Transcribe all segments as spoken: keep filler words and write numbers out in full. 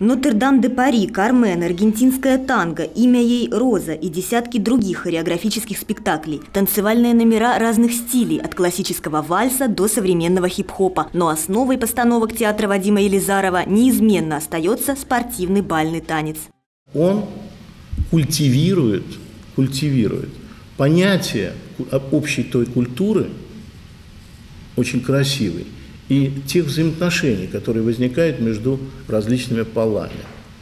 «Нотр-Дам-де-Пари», «Кармен», «Аргентинская танго», «Имя ей Роза» и десятки других хореографических спектаклей. Танцевальные номера разных стилей, от классического вальса до современного хип-хопа. Но основой постановок театра Вадима Елизарова неизменно остается спортивный бальный танец. Он культивирует, культивирует понятие общей той культуры, очень красивой, и тех взаимоотношений, которые возникают между различными полами.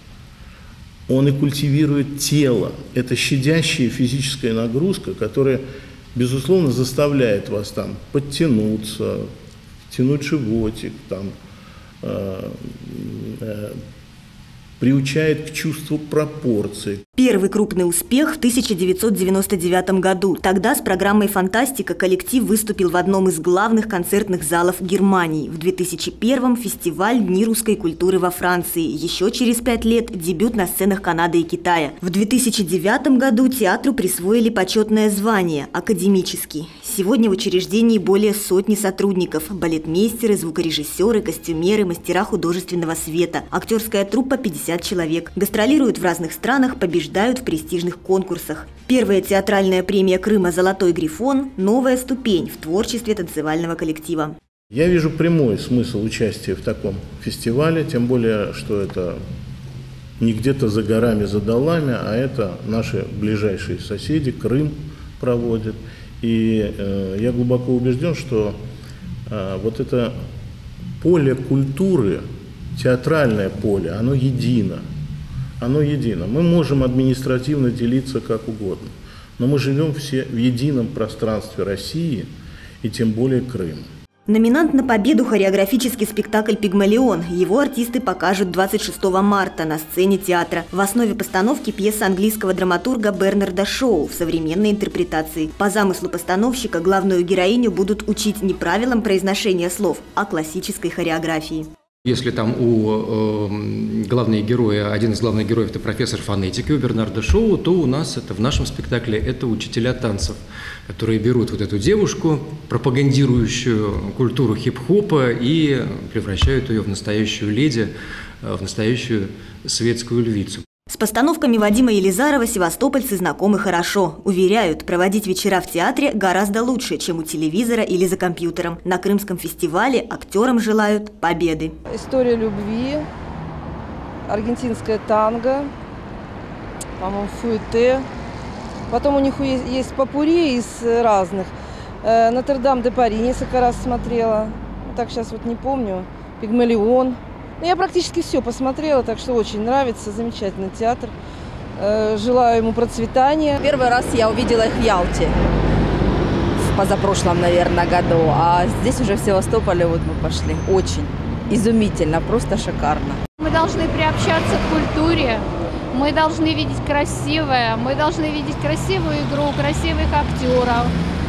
Он и культивирует тело. Это щадящая физическая нагрузка, которая, безусловно, заставляет вас там подтянуться, тянуть животик, там, э, э, приучает к чувству пропорций. Первый крупный успех в тысяча девятьсот девяносто девятом году. Тогда с программой «Фантастика» коллектив выступил в одном из главных концертных залов Германии. В две тысячи первом фестиваль «Дни русской культуры» во Франции. Еще через пять лет дебют на сценах Канады и Китая. В две тысячи девятом году театру присвоили почетное звание – академический. Сегодня в учреждении более сотни сотрудников – балетмейстеры, звукорежиссеры, костюмеры, мастера художественного света. Актерская труппа – пятьдесят человек. Гастролируют в разных странах, побеждают в престижных конкурсах. Первая театральная премия Крыма «Золотой грифон» – новая ступень в творчестве танцевального коллектива. Я вижу прямой смысл участия в таком фестивале, тем более, что это не где-то за горами, за долами, а это наши ближайшие соседи, Крым проводит. И э, я глубоко убежден, что э, вот это поле культуры, театральное поле, оно едино. Оно едино. Мы можем административно делиться как угодно, но мы живем все в едином пространстве России и тем более Крыма. Номинант на победу – хореографический спектакль «Пигмалион». Его артисты покажут двадцать шестого марта на сцене театра. В основе постановки пьеса английского драматурга Бернарда Шоу в современной интерпретации. По замыслу постановщика главную героиню будут учить не правилам произношения слов, а классической хореографии. Если там у э, главного героя, один из главных героев – это профессор фонетики, у Бернарда Шоу, то у нас это в нашем спектакле это учителя танцев, которые берут вот эту девушку, пропагандирующую культуру хип-хопа, и превращают ее в настоящую леди, в настоящую светскую львицу. С постановками Вадима Елизарова севастопольцы знакомы хорошо. Уверяют, проводить вечера в театре гораздо лучше, чем у телевизора или за компьютером. На Крымском фестивале актерам желают победы. История любви, аргентинская танго, по-моему, фуэте. Потом у них есть попурри из разных. Нотр-Дам-де-Пари несколько раз смотрела. Так сейчас вот не помню. Пигмалион. Я практически все посмотрела, так что очень нравится, замечательный театр. Желаю ему процветания. Первый раз я увидела их в Ялте, в позапрошлом, наверное, году, а здесь уже в Севастополе вот мы пошли. Очень изумительно, просто шикарно. Мы должны приобщаться к культуре, мы должны видеть красивое, мы должны видеть красивую игру, красивых актеров.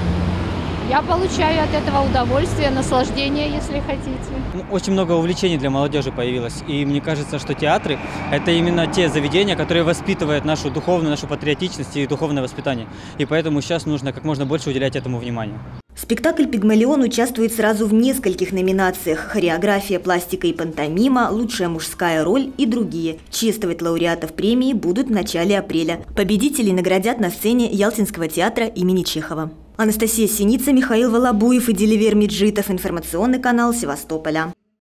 Я получаю от этого удовольствие, наслаждение, если хотите. Очень много увлечений для молодежи появилось. И мне кажется, что театры – это именно те заведения, которые воспитывают нашу духовную, нашу патриотичность и духовное воспитание. И поэтому сейчас нужно как можно больше уделять этому внимание. Спектакль «Пигмалион» участвует сразу в нескольких номинациях – хореография, пластика и пантомима, лучшая мужская роль и другие. Чествовать лауреатов премии будут в начале апреля. Победителей наградят на сцене Ялтинского театра имени Чехова. Анастасия Синица, Михаил Волобуев и Деливер Меджитов. Информационный канал Севастополя.